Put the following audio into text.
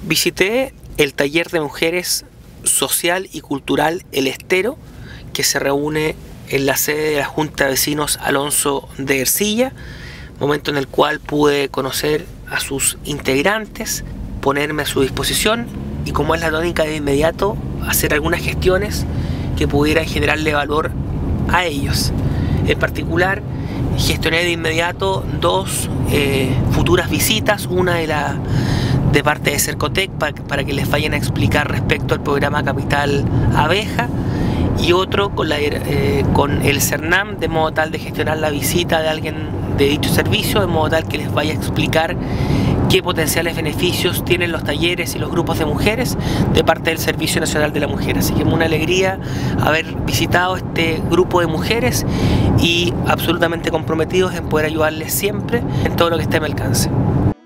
Visité el taller de mujeres social y cultural El Estero, que se reúne en la sede de la Junta de Vecinos Alonso de Ercilla, momento en el cual pude conocer a sus integrantes, ponerme a su disposición y, como es la tónica, de inmediato hacer algunas gestiones que pudieran generarle valor a ellos. En particular, gestioné de inmediato dos futuras visitas, una de parte de Cercotec para que les vayan a explicar respecto al programa Capital Abeja, y otro con el CERNAM, de modo tal de gestionar la visita de alguien de dicho servicio, de modo tal que les vaya a explicar qué potenciales beneficios tienen los talleres y los grupos de mujeres de parte del Servicio Nacional de la Mujer. Así que es una alegría haber visitado este grupo de mujeres y absolutamente comprometidos en poder ayudarles siempre en todo lo que esté a mi alcance.